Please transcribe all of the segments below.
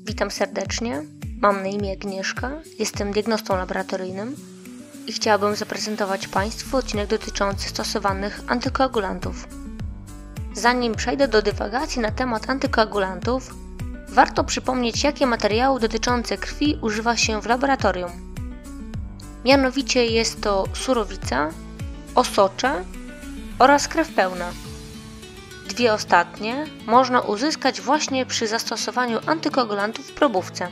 Witam serdecznie, mam na imię Agnieszka, jestem diagnostą laboratoryjnym i chciałabym zaprezentować Państwu odcinek dotyczący stosowanych antykoagulantów. Zanim przejdę do dywagacji na temat antykoagulantów, warto przypomnieć, jakie materiały dotyczące krwi używa się w laboratorium. Mianowicie jest to surowica, osocze oraz krew pełna. Dwie ostatnie można uzyskać właśnie przy zastosowaniu antykoagulantów w probówce.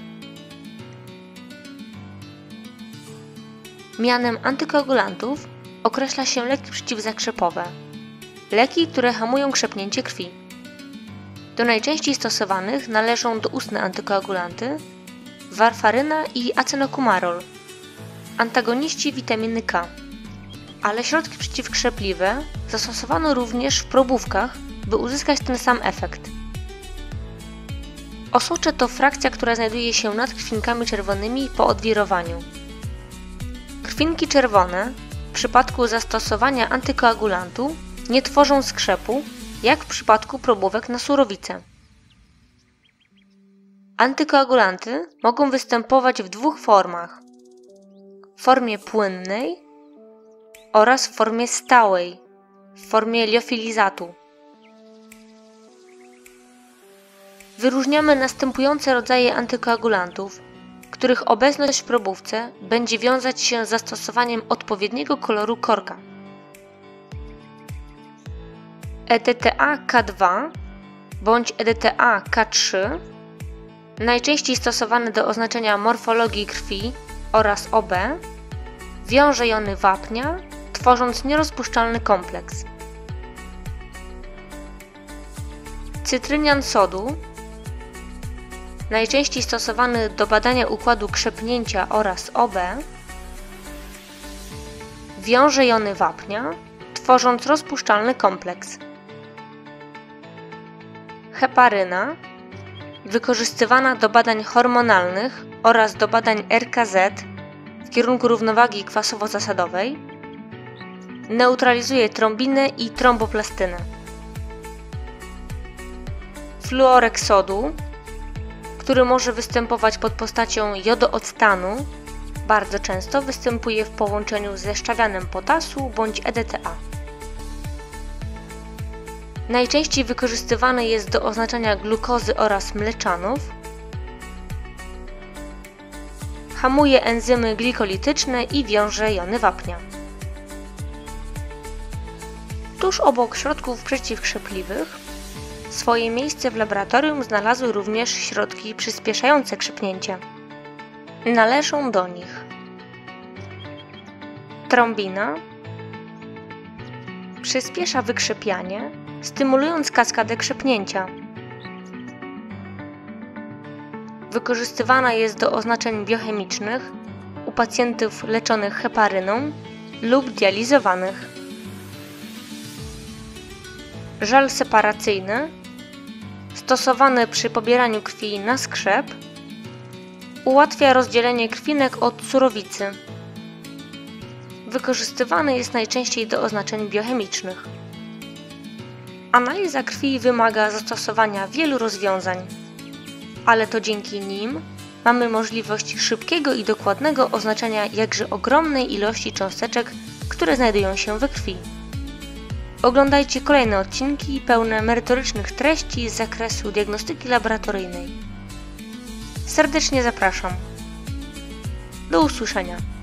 Mianem antykoagulantów określa się leki przeciwzakrzepowe, leki, które hamują krzepnięcie krwi. Do najczęściej stosowanych należą doustne antykoagulanty, warfaryna i acenokumarol, antagoniści witaminy K, ale środki przeciwkrzepliwe zastosowano również w probówkach, by uzyskać ten sam efekt. Osocze to frakcja, która znajduje się nad krwinkami czerwonymi po odwirowaniu. Krwinki czerwone w przypadku zastosowania antykoagulantu nie tworzą skrzepu, jak w przypadku probówek na surowicę. Antykoagulanty mogą występować w dwóch formach: w formie płynnej oraz w formie stałej, w formie liofilizatu. Wyróżniamy następujące rodzaje antykoagulantów, których obecność w probówce będzie wiązać się z zastosowaniem odpowiedniego koloru korka. EDTA-K2 bądź EDTA-K3, najczęściej stosowany do oznaczenia morfologii krwi oraz OB, wiąże jony wapnia, tworząc nierozpuszczalny kompleks. Cytrynian sodu, najczęściej stosowany do badania układu krzepnięcia oraz OB, wiąże jony wapnia, tworząc rozpuszczalny kompleks. Heparyna, wykorzystywana do badań hormonalnych oraz do badań RKZ w kierunku równowagi kwasowo-zasadowej, neutralizuje trombinę i tromboplastynę. Fluorek sodu, który może występować pod postacią jodooctanu, bardzo często występuje w połączeniu ze szczawianem potasu bądź EDTA. Najczęściej wykorzystywany jest do oznaczania glukozy oraz mleczanów. Hamuje enzymy glikolityczne i wiąże jony wapnia. Tuż obok środków przeciwkrzepliwych swoje miejsce w laboratorium znalazły również środki przyspieszające krzepnięcie. Należą do nich trombina, przyspiesza wykrzepianie, stymulując kaskadę krzepnięcia. Wykorzystywana jest do oznaczeń biochemicznych u pacjentów leczonych heparyną lub dializowanych. Żel separacyjny, stosowany przy pobieraniu krwi na skrzep, ułatwia rozdzielenie krwinek od surowicy. Wykorzystywany jest najczęściej do oznaczeń biochemicznych. Analiza krwi wymaga zastosowania wielu rozwiązań, ale to dzięki nim mamy możliwość szybkiego i dokładnego oznaczenia jakże ogromnej ilości cząsteczek, które znajdują się we krwi. Oglądajcie kolejne odcinki pełne merytorycznych treści z zakresu diagnostyki laboratoryjnej. Serdecznie zapraszam. Do usłyszenia.